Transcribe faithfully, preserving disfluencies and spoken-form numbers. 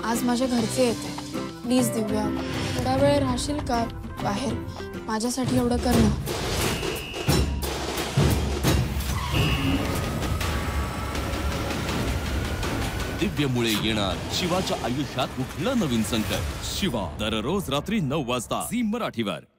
आज माझ्या घरचे येते, प्लीज दिव्या थोडा वेळ राहशील का बाहेर? माझ्यासाठी एवढं कर ना. दिव्यमुळे येणार शिवाच्या आयुष्यात कुठलं नवीन संकट. शिवा दररोज रात्री नऊ वाजता झी मराठीवर.